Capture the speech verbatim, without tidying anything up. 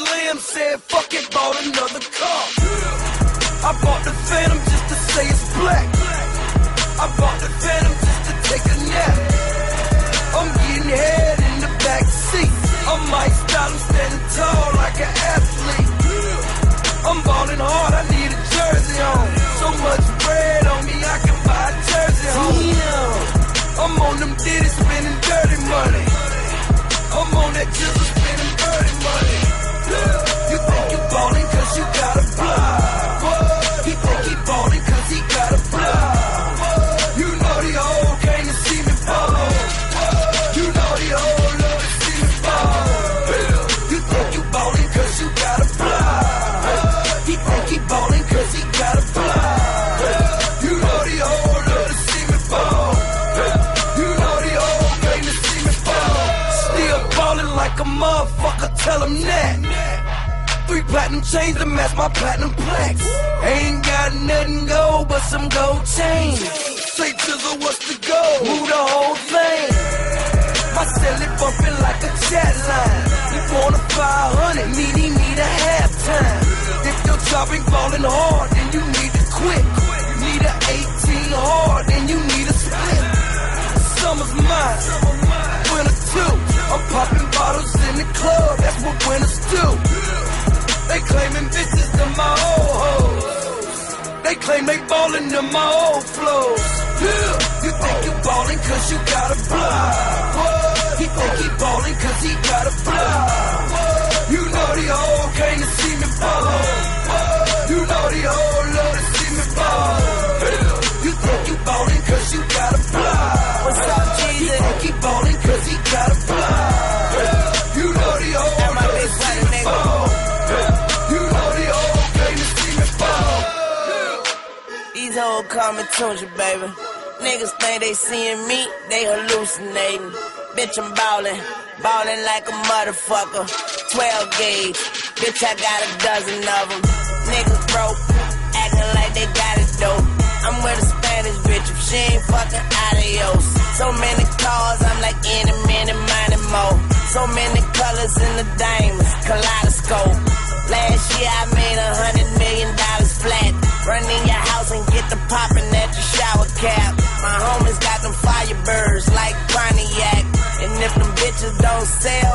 Slim said, fuck it, bought another car. I bought the Phantom just to say it's black. I bought the Phantom just to take a nap. I'm getting head in the back seat. I might style, I'm standing tall like an athlete. I'm ballin' hard, I need a jersey on. So much bread on me, I can buy a jersey home. I'm on them ditties spending dirty money. I'm on that jizzle spending dirty money. You think you ballin' cause you got a block. He think he ballin' cause he got a block. You know the hoe came to see me ball. You know the hoe love to see me ball. You think you ballin' cause you got a block. He think he ballin' cause he got a block. You know the hoe love to see me ball. You know the hoe came to see me ball. Still ballin' like a motherfucker, tell him that. Three platinum chains to match my platinum plaques. Ain't got nothing gold but some gold chains. Say Jizzle, what's the goal? Move the whole thing. My celly bumpin' like a chat line. You want a five hundred, need he need a halftime. If your job ain't ballin' hard, then you need to quit. You need a eighteen hard, then you need a split. Summer's mine, winter too. I'm popping bottles in the club, that's what winners do. They claimin' bitches to my old hoes. They claim they ballin' to my old flows. Yeah. You think you ballin' cause you got a block. He think he ballin' cause he got a block. You know the hoe came to see me ball. You know the hoe love to see me ball. You think you ballin' cause you got a block. What's up, Jesus? He think he ballin' cause he got a block. You know the hoe love to see me ball. You know the hoe came to see me ball. These hoes coming to you, baby. Niggas think they seeing me, they hallucinating. Bitch, I'm ballin', ballin' like a motherfucker. twelve gauge, bitch, I got a dozen of them. Niggas broke, acting like they got it though. I'm with a Spanish bitch, if she ain't fucking adios. So many cars, I'm like any minute, money more. So many colors in the diamonds, kaleidoscope. Last year I made a hundred million dollars flat. Run in your house and get the poppin' at your shower cap. My homies got them firebirds like Pontiac. And if them bitches don't sell,